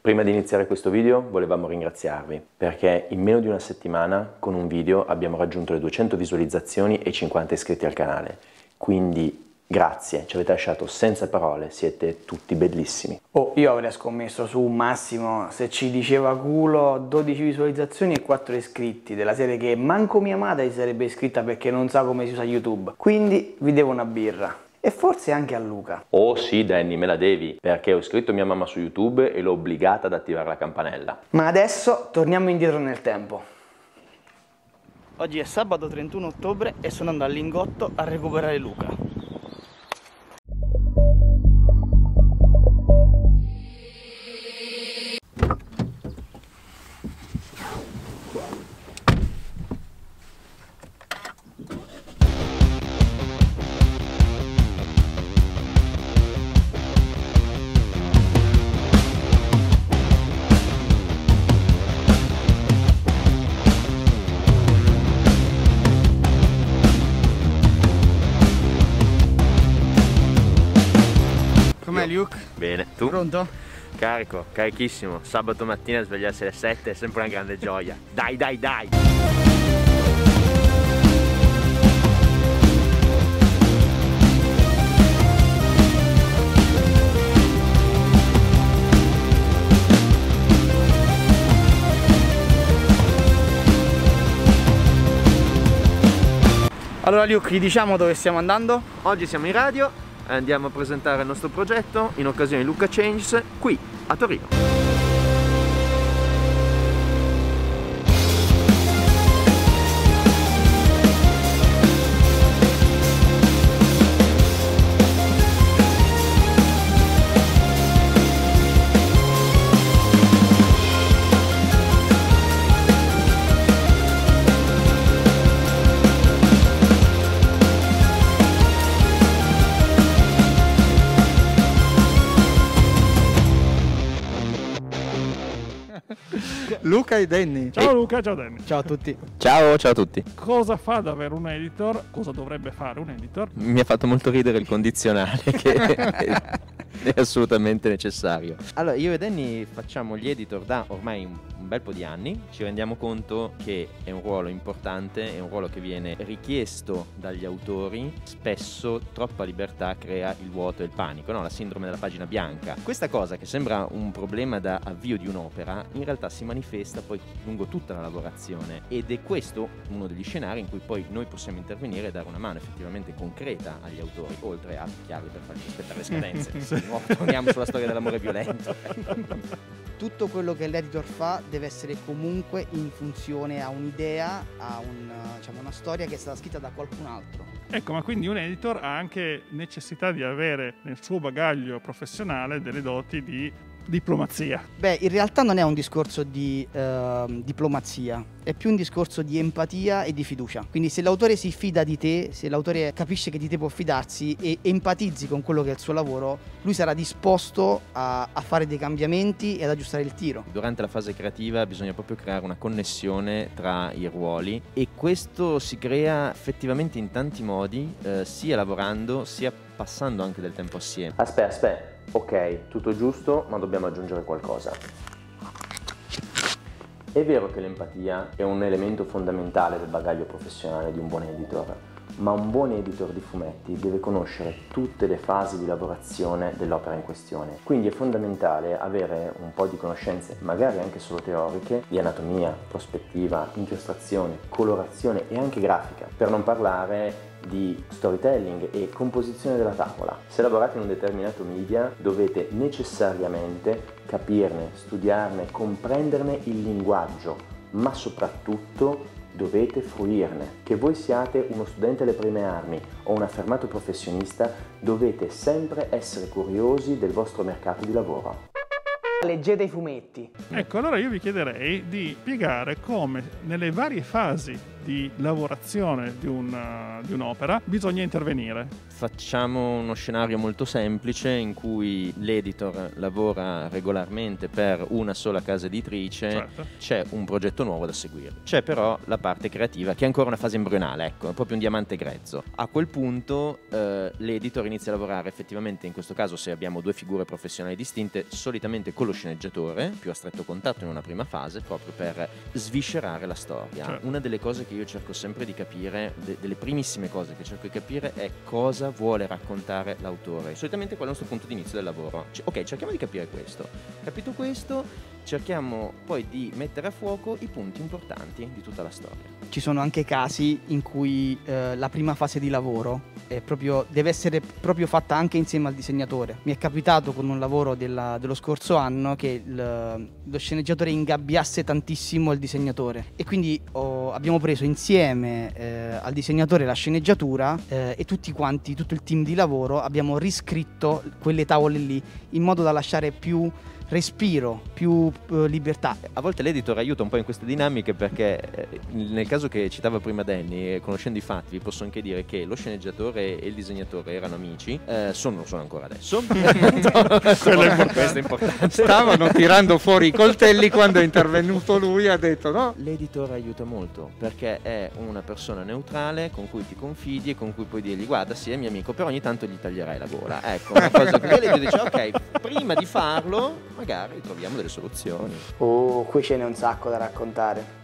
Prima di iniziare questo video volevamo ringraziarvi perché in meno di una settimana con un video abbiamo raggiunto le 200 visualizzazioni e 50 iscritti al canale. Quindi grazie, ci avete lasciato senza parole, siete tutti bellissimi. Oh, io avrei scommesso su un massimo, se ci diceva culo, 12 visualizzazioni e 4 iscritti, della serie che manco mia madre si sarebbe iscritta perché non sa come si usa YouTube. Quindi vi devo una birra. E forse anche a Luca. Oh sì Danny, me la devi, perché ho iscritto mia mamma su YouTube e l'ho obbligata ad attivare la campanella. Ma adesso torniamo indietro nel tempo. Oggi è sabato 31 ottobre e sono andato al Lingotto a recuperare Luca. Com'è Luke? Bene, tu? Pronto? Carico, carichissimo. Sabato mattina svegliarsi alle 7 è sempre una grande gioia. Dai, dai, dai! Allora Luke, gli diciamo dove stiamo andando? Oggi siamo in radio e andiamo a presentare il nostro progetto in occasione di Luca Changes qui a Torino. Luca e Danny. Ciao Luca, ciao Danny. Ciao a tutti. Ciao, ciao a tutti. Cosa fa ad avere un editor? Cosa dovrebbe fare un editor? Mi ha fatto molto ridere il condizionale che è assolutamente necessario. Allora, io e Danny facciamo gli editor da ormai un bel po' di anni. Ci rendiamo conto che è un ruolo importante, è un ruolo che viene richiesto dagli autori. Spesso troppa libertà crea il vuoto e il panico, no? La sindrome della pagina bianca. Questa cosa che sembra un problema da avvio di un'opera, in realtà si manifesta poi lungo tutta la lavorazione ed è questo uno degli scenari in cui poi noi possiamo intervenire e dare una mano effettivamente concreta agli autori, oltre a picchiarli per fargli rispettare le scadenze. Di nuovo torniamo sulla storia dell'amore violento. Tutto quello che l'editor fa deve essere comunque in funzione a un'idea, a una storia che è stata scritta da qualcun altro. Ecco, ma quindi un editor ha anche necessità di avere nel suo bagaglio professionale delle doti di diplomazia. Beh, in realtà non è un discorso di diplomazia, è più un discorso di empatia e di fiducia. Quindi se l'autore si fida di te, se l'autore capisce che di te può fidarsi e empatizzi con quello che è il suo lavoro, lui sarà disposto a fare dei cambiamenti e ad aggiustare il tiro. Durante la fase creativa bisogna proprio creare una connessione tra i ruoli e questo si crea effettivamente in tanti modi, sia lavorando sia passando anche del tempo assieme. Aspetta. Ok, tutto giusto, ma dobbiamo aggiungere qualcosa. È vero che l'empatia è un elemento fondamentale del bagaglio professionale di un buon editor, ma un buon editor di fumetti deve conoscere tutte le fasi di lavorazione dell'opera in questione. Quindi è fondamentale avere un po' di conoscenze, magari anche solo teoriche, di anatomia, prospettiva, inchiostrazione, colorazione e anche grafica, per non parlare di storytelling e composizione della tavola. Se lavorate in un determinato media dovete necessariamente capirne, studiarne, comprenderne il linguaggio, ma soprattutto dovete fruirne. Che voi siate uno studente alle prime armi o un affermato professionista, dovete sempre essere curiosi del vostro mercato di lavoro. Leggete i fumetti. Ecco, allora io vi chiederei di spiegare come nelle varie fasi di lavorazione di un'opera, bisogna intervenire. Facciamo uno scenario molto semplice in cui l'editor lavora regolarmente per una sola casa editrice, Certo. c'è un progetto nuovo da seguire. C'è però la parte creativa che è ancora una fase embrionale, ecco, è proprio un diamante grezzo. A quel punto l'editor inizia a lavorare effettivamente, in questo caso se abbiamo due figure professionali distinte, solitamente con lo sceneggiatore, più a stretto contatto in una prima fase, proprio per sviscerare la storia. Certo. Una delle cose che io cerco sempre di capire, delle primissime cose che cerco di capire, è cosa vuole raccontare l'autore. Solitamente qual è il nostro punto di inizio del lavoro. Ok, cerchiamo di capire questo. Capito questo, cerchiamo poi di mettere a fuoco i punti importanti di tutta la storia. Ci sono anche casi in cui la prima fase di lavoro deve essere proprio fatta anche insieme al disegnatore. Mi è capitato con un lavoro dello scorso anno che lo sceneggiatore ingabbiasse tantissimo il disegnatore e quindi abbiamo preso insieme al disegnatore la sceneggiatura e tutti quanti, tutto il team di lavoro, abbiamo riscritto quelle tavole lì in modo da lasciare più respiro, più libertà. A volte l'editor aiuta un po' in queste dinamiche perché nel caso che citava prima Danny, conoscendo i fatti, vi posso anche dire che lo sceneggiatore e il disegnatore erano amici, lo sono ancora adesso. Questo è importante. Stavano tirando fuori i coltelli quando è intervenuto lui, ha detto no. L'editor aiuta molto perché è una persona neutrale con cui ti confidi e con cui puoi dirgli guarda sì è mio amico però ogni tanto gli taglierai la gola, ecco, una cosa che l'editor dice ok, prima di farlo magari troviamo delle soluzioni. Qui ce n'è un sacco da raccontare.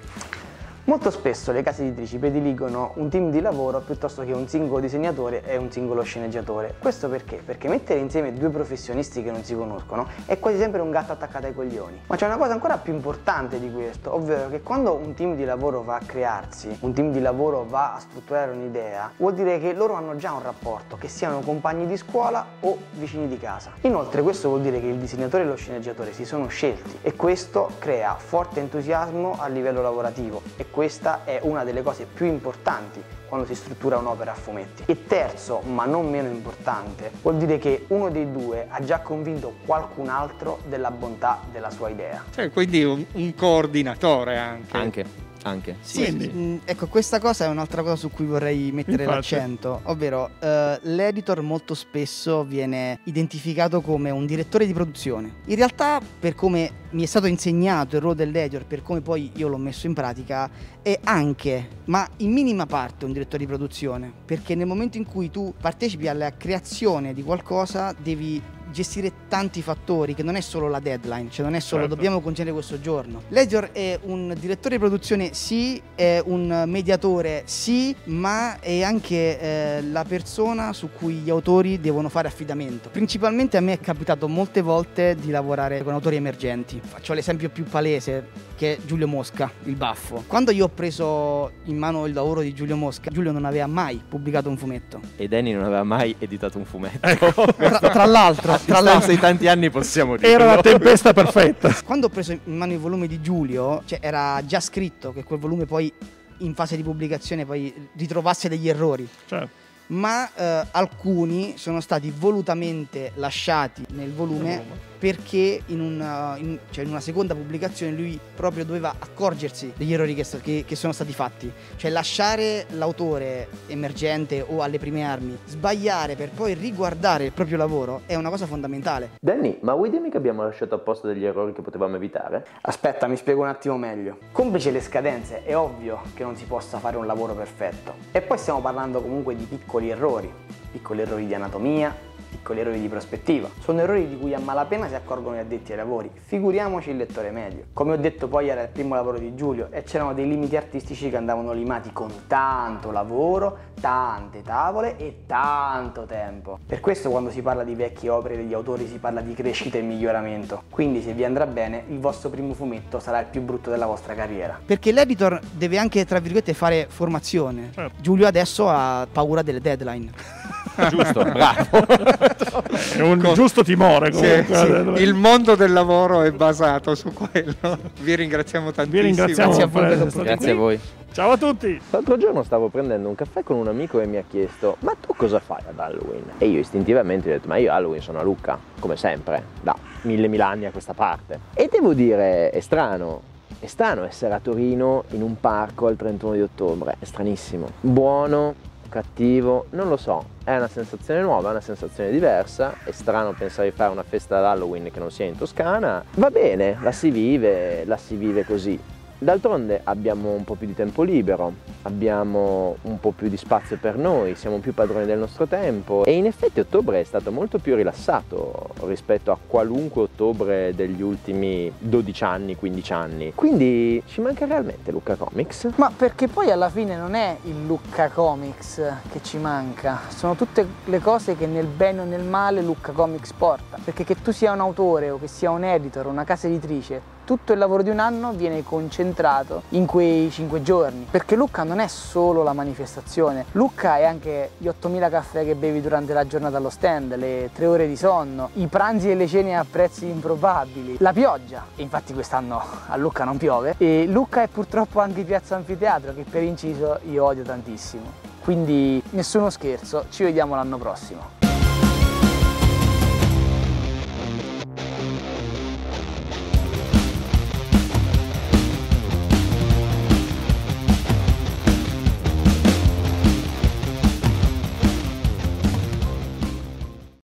Molto spesso le case editrici prediligono un team di lavoro piuttosto che un singolo disegnatore e un singolo sceneggiatore. Questo perché? Perché mettere insieme due professionisti che non si conoscono è quasi sempre un gatto attaccato ai coglioni. Ma c'è una cosa ancora più importante di questo, ovvero che quando un team di lavoro va a crearsi, un team di lavoro va a strutturare un'idea, vuol dire che loro hanno già un rapporto, che siano compagni di scuola o vicini di casa. Inoltre questo vuol dire che il disegnatore e lo sceneggiatore si sono scelti e questo crea forte entusiasmo a livello lavorativo e questa è una delle cose più importanti quando si struttura un'opera a fumetti. E terzo, ma non meno importante, vuol dire che uno dei due ha già convinto qualcun altro della bontà della sua idea. Cioè, quindi un coordinatore anche. Anche. Sì, ecco, questa cosa è un'altra cosa su cui vorrei mettere l'accento, ovvero l'editor molto spesso viene identificato come un direttore di produzione. In realtà, per come mi è stato insegnato il ruolo dell'editor, per come poi io l'ho messo in pratica, è anche, ma in minima parte, un direttore di produzione, perché nel momento in cui tu partecipi alla creazione di qualcosa devi gestire tanti fattori, che non è solo la deadline, cioè non è solo dobbiamo consegnare questo giorno. L'editor è un direttore di produzione sì, è un mediatore sì, ma è anche la persona su cui gli autori devono fare affidamento. Principalmente a me è capitato molte volte di lavorare con autori emergenti. Faccio l'esempio più palese, che è Giulio Mosca, il baffo. Quando io ho preso in mano il lavoro di Giulio Mosca, Giulio non aveva mai pubblicato un fumetto. E Danny non aveva mai editato un fumetto. Tra l'altro, a distanza di tanti anni possiamo dire. Era la tempesta perfetta. Quando ho preso in mano il volume di Giulio, cioè era già scritto che quel volume poi in fase di pubblicazione poi ritrovasse degli errori. Certo. Ma alcuni sono stati volutamente lasciati nel volume perché in una seconda pubblicazione lui proprio doveva accorgersi degli errori che sono stati fatti. Cioè lasciare l'autore emergente o alle prime armi sbagliare per poi riguardare il proprio lavoro è una cosa fondamentale. Danny, ma vuoi dirmi che abbiamo lasciato apposta degli errori che potevamo evitare? Aspetta, mi spiego un attimo meglio. Complice le scadenze, è ovvio che non si possa fare un lavoro perfetto. E poi stiamo parlando comunque di piccoli errori di anatomia, piccoli errori di prospettiva. Sono errori di cui a malapena si accorgono gli addetti ai lavori, figuriamoci il lettore medio. Come ho detto, poi era il primo lavoro di Giulio e c'erano dei limiti artistici che andavano limati con tanto lavoro, tante tavole e tanto tempo. Per questo quando si parla di vecchie opere degli autori si parla di crescita e miglioramento. Quindi se vi andrà bene il vostro primo fumetto sarà il più brutto della vostra carriera. Perché l'editor deve anche, tra virgolette, fare formazione. Certo. Giulio adesso ha paura delle deadline. Giusto, bravo. È un giusto timore comunque. Sì. Il mondo del lavoro è basato su quello. Vi ringraziamo tantissimo. Vi ringraziamo Grazie a voi. Ciao a tutti. L'altro giorno stavo prendendo un caffè con un amico e mi ha chiesto ma tu cosa fai ad Halloween? E io istintivamente gli ho detto ma io Halloween sono a Lucca, come sempre, da mille anni a questa parte. E devo dire, è strano, È strano essere a Torino in un parco il 31 di ottobre, è stranissimo. Buono, cattivo, non lo so, è una sensazione nuova, è una sensazione diversa, è strano pensare di fare una festa d'Halloween che non sia in Toscana, va bene, la si vive così. D'altronde abbiamo un po' più di tempo libero, abbiamo un po' più di spazio per noi, siamo più padroni del nostro tempo e in effetti ottobre è stato molto più rilassato rispetto a qualunque ottobre degli ultimi 12 anni, 15 anni. Quindi ci manca realmente Lucca Comics? Ma perché poi alla fine non è il Lucca Comics che ci manca, sono tutte le cose che nel bene o nel male Lucca Comics porta. Perché che tu sia un autore o che sia un editor, una casa editrice, tutto il lavoro di un anno viene concentrato in quei 5 giorni, perché Lucca non è solo la manifestazione, Lucca è anche gli 8000 caffè che bevi durante la giornata allo stand, le 3 ore di sonno, i pranzi e le cene a prezzi improbabili, la pioggia, e infatti quest'anno a Lucca non piove, e Lucca è purtroppo anche Piazza Anfiteatro, che per inciso io odio tantissimo. Quindi nessuno scherzo, ci vediamo l'anno prossimo.